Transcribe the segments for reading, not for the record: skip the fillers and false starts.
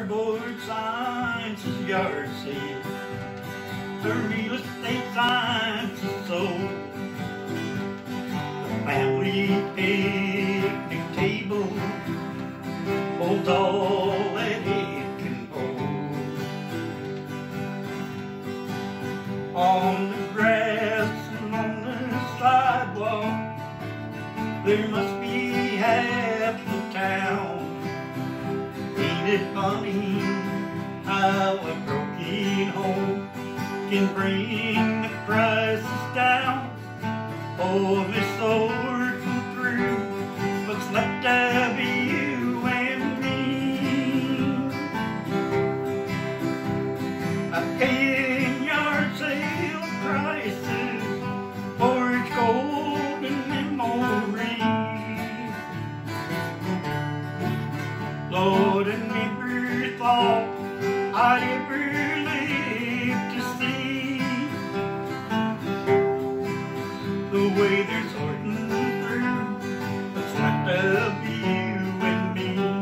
Board signs is yard sale. The real estate signs is sold. The family picnic table holds all that it can hold. On the grass and on the sidewalk, there must be half the town. Ain't it funny how a broken home can bring the prices down? Oh, this sorting through what's left of you and me. I'm paying yard sale prices for its golden memory. Lord, I never thought I'd ever live to see the way they're sorting through what's left of you and me.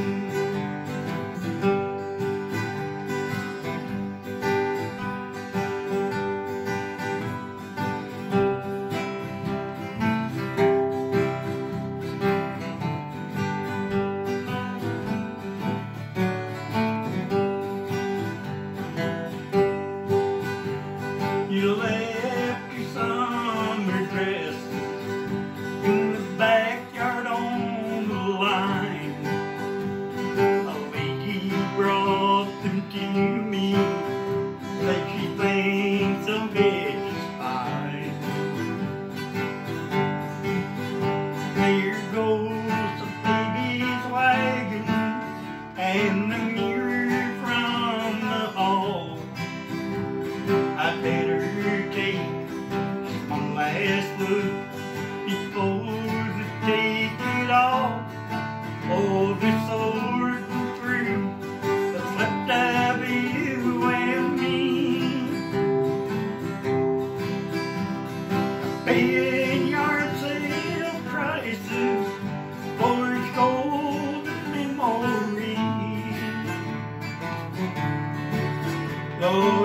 You left your summer dresses in the backyard on the line. A lady brought them to me, said she thinks a bitch is fine. There goes the baby's wagon and the mirror from the hall. I better take one last look before I take it all. Oh, this sorting through what's left of you and me. Paying yard sale prices for its golden memory. Lord,